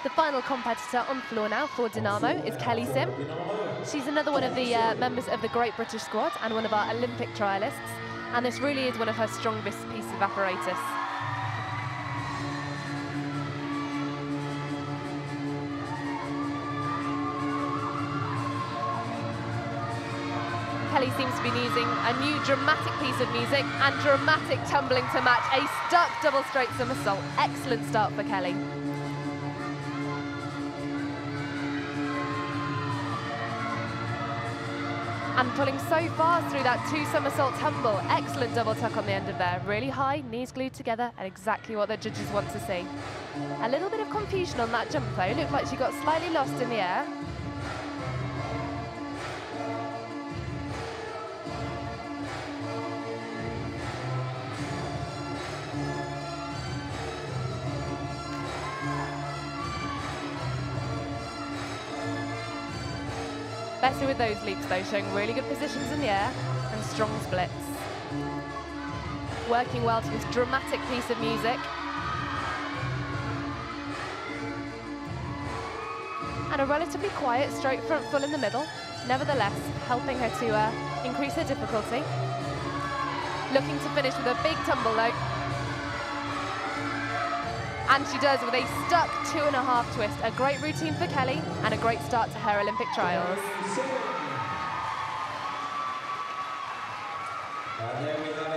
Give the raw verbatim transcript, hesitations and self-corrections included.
The final competitor on floor now for Dynamo is Kelly Simm. She's another one of the uh, members of the Great British Squad and one of our Olympic trialists, and this really is one of her strongest pieces of apparatus. Kelly seems to be using a new dramatic piece of music and dramatic tumbling to match a stuck double straight somersault. Excellent start for Kelly. And pulling so fast through that two somersault tumble. Excellent double tuck on the end of there. Really high, knees glued together, and exactly what the judges want to see. A little bit of confusion on that jump though. Looked like she got slightly lost in the air. Better with those leaps though, showing really good positions in the air and strong splits. Working well to this dramatic piece of music. And a relatively quiet stroke front full in the middle, nevertheless helping her to uh, increase her difficulty. Looking to finish with a big tumble though. And she does with a stuck two and a half twist. A great routine for Kelly and a great start to her Olympic trials. And there we have